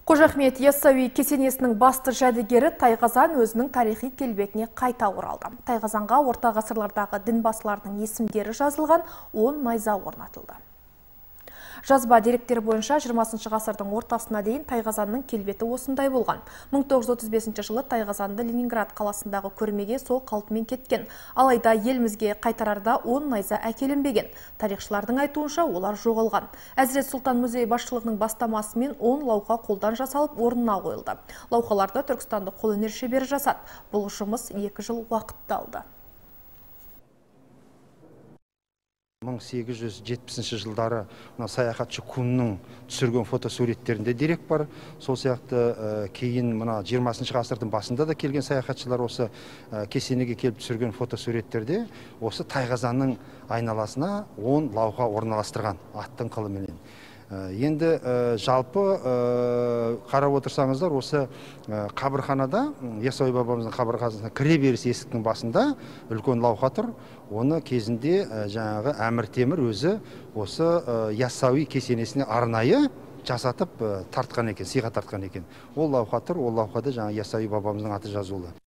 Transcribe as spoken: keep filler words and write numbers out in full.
Қожа Ахмет Яссауи кесенесінің басты жәдігері Тайқазан өзінің тарихи келбетіне қайта оралды. Тайқазанға орта ғасырлардағы дінбасылардың есімдері жазылған он найза орнатылды. Жазба деректері бойынша жиырмасыншы ғасырдың ортасына дейін Тайқазанның келбеті осындай болған. мың тоғыз жүз отыз бесінші жылы Тайқазанды Ленинград қаласындағы көрмеге сол қалпымен кеткен. Алайда елімізге қайтарарда он найза әкелінбеген. Тарихшылардың айтуынша олар жоғалған. Әзірет Сұлтан музей басшылығының бастамасымен он лауқа қолдан жасалып орнына қойылды. Лауқаларды түркістандық қолөнер шебері жасады. Бұл жұмыс екі жыл уақытты алды. мың сегіз жүз жетпісінші жылдары саяхатшы Кунның түсірген фотосуреттерінде дерек бар. Сол сияқты кейін мына жиырмасыншы ғасырдың басында да келген саяхатшылар осы кесенеге келіп түсірген фотосуреттерде осы Тайқазанның айналасына он лауқа орналастырған аттың қылыменен. Енді жалпы қарап отырсаңыздар, осы қабірханада, Яссауи бабамыздың қабірханасына кіре беріс есіктің басында үлкен лауқа тұр. Оны кезінде жаңағы Әмір Темір өзі осы Яссауи кесенесіне арнайы жасатып тартқан екен, сыйға тартқан екен. Ол лауқа тұр, ол лауқада жаңағы Яссауи бабамыздың аты жазулы.